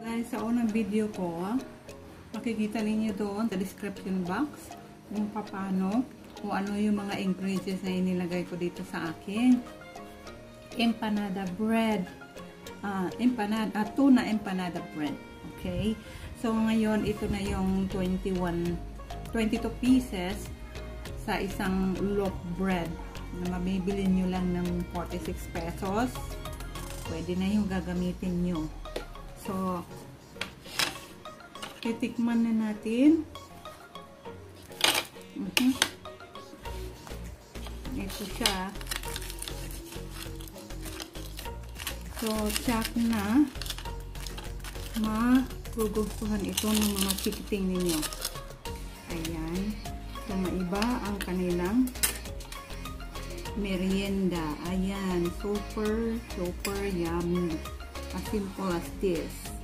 Guys, sa unang video ko, makikita ninyo doon sa description box kung paano, kung ano yung mga ingredients na inilagay ko dito sa aking empanada bread. Tuna empanada bread. Okay? So, ngayon, ito na yung 22 pieces sa isang loaf bread na mabibili nyo lang ng 46 pesos. Pwede na yung gagamitin nyo. So, titikman na natin. Ito siya. So, check na magugustuhan ito ng mga chikiting ninyo. Ayan. So, maiba ang kanilang merienda. Ayan. Super yummy. As simple as this.